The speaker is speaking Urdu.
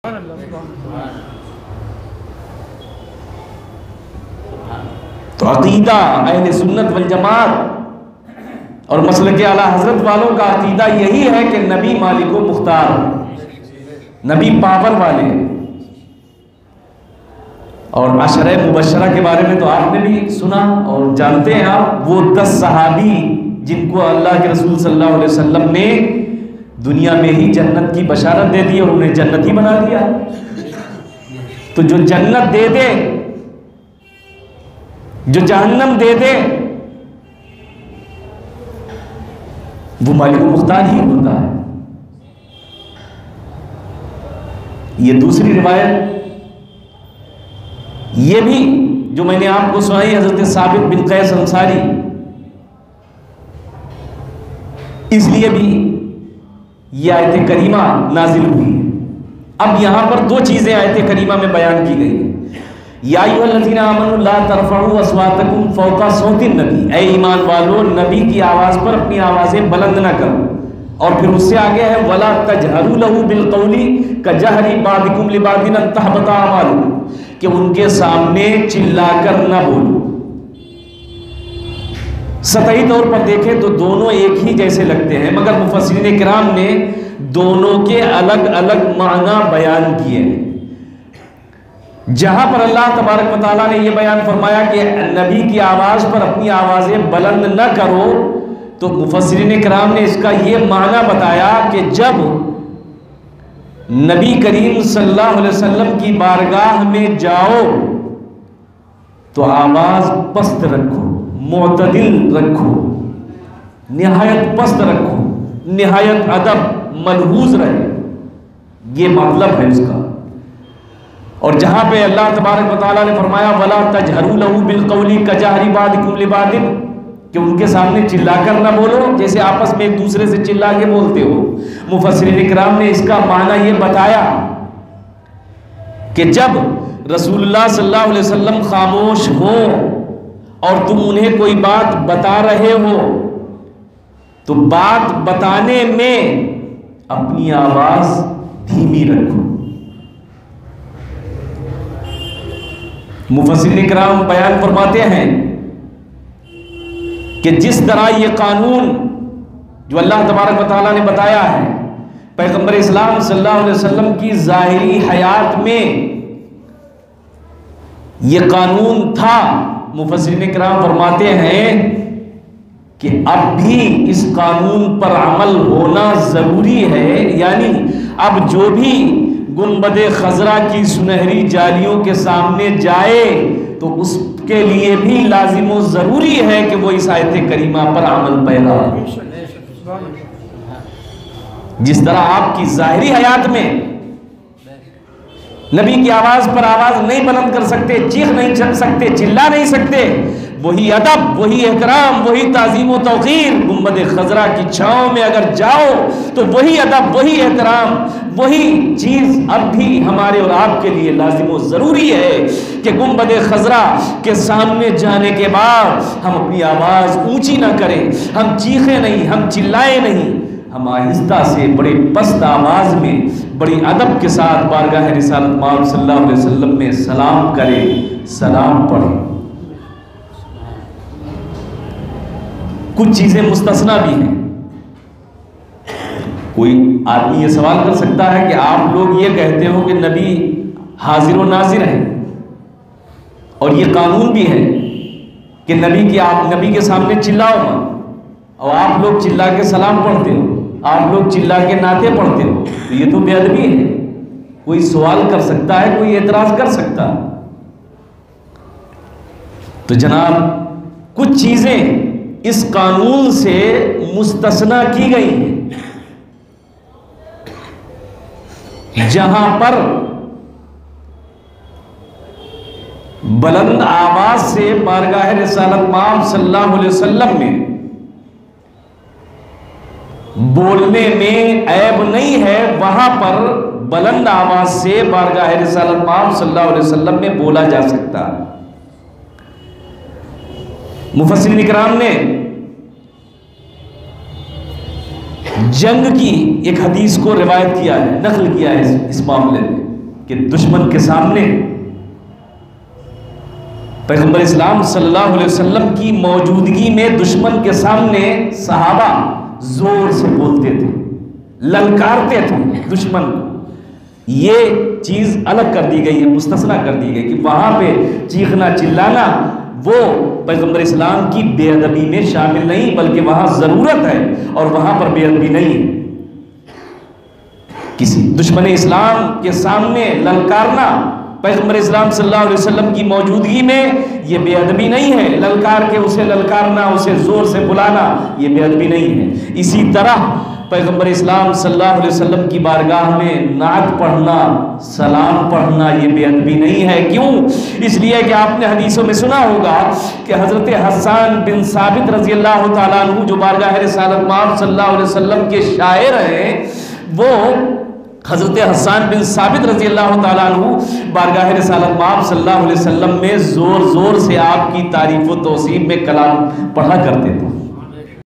تو عقیدہ اہل سنت والجماعت اور مسلک اعلی حضرت والوں کا عقیدہ یہی ہے کہ نبی مالک و مختار، نبی پاور والے۔ اور عشرہ مبشرہ کے بارے میں تو آپ نے بھی سنا اور جانتے ہیں آپ، وہ 10 صحابی جن کو اللہ کے رسول صلی اللہ علیہ وسلم نے دنیا میں ہی جنت کی بشارت دے دی اور انہیں جنتی بنا دیا۔ تو جو جنت دے دے، جو جہنم دے دے، وہ مالک و مختار ہی ہوتا ہے۔ یہ دوسری روایت یہ بھی جو میں نے آپ کو سنائی حضرت ثابت بن قیس انصاری، اس لیے بھی یہ آیت کریمہ نازل ہوئی۔ اب یہاں پر 2 چیزیں آیت کریمہ میں بیان کی گئی ہیں۔ یا ایھا الذین آمنوا لا ترفعوا اصواتکم فوق صوت النبی، اے ایمان والو نبی کی آواز پر اپنی آوازیں بلند نہ کرو۔ اور پھر اس سے آگے ہے ولا تجہروا له بالقول کجہر بعضکم لبعض ان تحبط اعمالکم، کہ ان کے سامنے چلا کر نہ بولو۔ سطحی طور پر دیکھیں تو دونوں ایک ہی جیسے لگتے ہیں، مگر مفسرین کرام نے دونوں کے الگ الگ معنی بیان کیے ہیں۔ جہاں پر اللہ تبارک و تعالیٰ نے یہ بیان فرمایا کہ نبی کی آواز پر اپنی آوازیں بلند نہ کرو، تو مفسرین کرام نے اس کا یہ معنی بتایا کہ جب نبی کریم صلی اللہ علیہ وسلم کی بارگاہ میں جاؤ تو آواز پست رکھو، معتدل رکھو، نہایت پست رکھو، نہایت ادب ملحوظ رہے، یہ مطلب ہے اس کا۔ اور جہاں پہ اللہ تبارک و تعالیٰ نے فرمایا وَلَا تَجْهَرُوا لَهُ بِالْقَوْلِ كَجَهْرِ بَعْضِكُمْ لِبَعْضٍ، کہ ان کے سامنے چلا کر نہ بولو جیسے آپس میں ایک دوسرے سے چلا کے بولتے ہو۔ مفسرین اکرام نے اس کا معنی یہ بتایا کہ جب رسول اللہ صلی اللہ علیہ وسلم خاموش ہوں اور تم انہیں کوئی بات بتا رہے ہو تو بات بتانے میں اپنی آواز دھیمی رکھو۔ مفسرین اکرام بیان فرماتے ہیں کہ جس طرح یہ قانون جو اللہ تبارک و تعالیٰ نے بتایا ہے پیغمبر اسلام صلی اللہ علیہ وسلم کی ظاہری حیات میں یہ قانون تھا، مفسرین کرام فرماتے ہیں کہ اب بھی اس قانون پر عمل ہونا ضروری ہے، یعنی اب جو بھی گنبد خضرا کی سنہری جالیوں کے سامنے جائے تو اس کے لیے بھی لازم و ضروری ہے کہ وہ اس آیت کریمہ پر عمل پیرا۔ جس طرح آپ کی ظاہری حیات میں نبی کی آواز پر آواز نہیں بلند کر سکتے، چیخ نہیں چل سکتے، چلا نہیں سکتے، وہی ادب، وہی احترام، وہی تعظیم و توقیر گنبد خضرا کی چھاؤں میں اگر جاؤ تو وہی ادب، وہی احترام، وہی چیز اب بھی ہمارے اور آپ کے لیے لازم و ضروری ہے کہ گنبد خضرا کے سامنے جانے کے بعد ہم اپنی آواز اونچی نہ کریں، ہم چیخیں نہیں، ہم چلائیں نہیں، ہم آہستہ سے بڑے پست آواز میں بڑی ادب کے ساتھ بارگاہ رسالت مآب صلی اللہ علیہ وسلم میں سلام کریں، سلام پڑھیں۔ کچھ چیزیں مستثنا بھی ہیں۔ کوئی آدمی یہ سوال کر سکتا ہے کہ آپ لوگ یہ کہتے ہو کہ نبی حاضر و ناظر ہیں، اور یہ قانون بھی ہے کہ نبی کے سامنے چلاؤ مت، اور آپ لوگ چلا کے سلام پڑھتے ہو، آپ لوگ چلا کے نعتیں پڑھتے ہو، تو یہ تو بے ادبی ہے۔ کوئی سوال کر سکتا ہے، کوئی اعتراض کر سکتا ہے۔ تو جناب کچھ چیزیں اس قانون سے مستثنا کی گئی ہیں، جہاں پر بلند آواز سے بارگاہ رسالت مآب صلی اللہ علیہ وسلم میں بولنے میں عیب نہیں ہے، وہاں پر بلند آواز سے بارگاہ رسالت مآب صلی اللہ علیہ وسلم میں بولا جا سکتا ہے۔ مفسرین کرام نے جنگ کی ایک حدیث کو روایت کیا ہے، نقل کیا ہے اس معاملے میں۔ کہ دشمن کے سامنے پیغمبر اسلام صلی اللہ علیہ وسلم کی موجودگی میں دشمن کے سامنے صحابہ زور سے بولتے تھے، للکارتے تھے دشمن کو۔ یہ چیز الگ کر دی گئی ہے، مستثنا کر دی گئی کہ وہاں پہ چیخنا چلانا وہ پیغمبر اسلام کی بے ادبی میں شامل نہیں، بلکہ وہاں ضرورت ہے اور وہاں پر بے ادبی نہیں ہے۔ کسی دشمن اسلام کے سامنے للکارنا پیغمبر اسلام صلی اللہ علیہ وسلم کی موجودگی میں یہ بے ادبی نہیں ہے، للکار کے اسے للکارنا، اسے زور سے بلانا یہ بے ادبی نہیں ہے۔ اسی طرح پیغمبر اسلام صلی اللہ علیہ وسلم کی بارگاہ میں نعت پڑھنا، سلام پڑھنا یہ بے ادبی نہیں ہے۔ کیوں؟ اس لیے کہ آپ نے حدیثوں میں سنا ہوگا کہ حضرت حسان بن ثابت رضی اللہ تعالیٰ عنہ جو بارگاہ رسالت مآب صلی اللہ علیہ وسلم کے شاعر ہیں، وہ حضرت حسان بن ثابت رضی اللہ تعالیٰ عنہ بارگاہ رسالت مآب صلی اللہ علیہ وسلم میں زور زور سے آپ کی تعریف و توصیف میں کلام پڑھا کرتے تھے۔